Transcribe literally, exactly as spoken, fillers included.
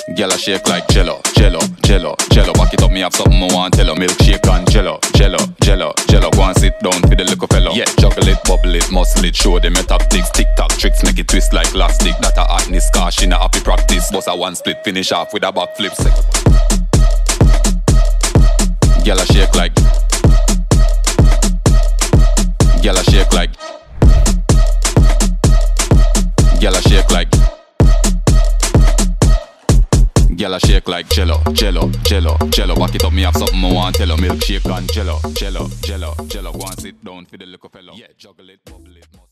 Girl a shake like jello, jello, jello, jello. Back it up, me have something I want tell her. Milkshake and jello, jello, jello, jello. Go and sit down for the little fellow. Yeah, juggle it, bubble it, muscle it. Show them your tactics, tic-tac tricks. Make it twist like elastic. That a hotness, cause she not happy practice. Boss a one split, finish off with a backflip. Girl a shake like. Girl a shake like. Girl a shake like. Girl a shake like jello, jello, jello, jello. Back it up, me have something I want tell her. Milkshake and jello, jello, jello, jello. Go and sit down for the little fellow. Yeah, juggle it, bubble it.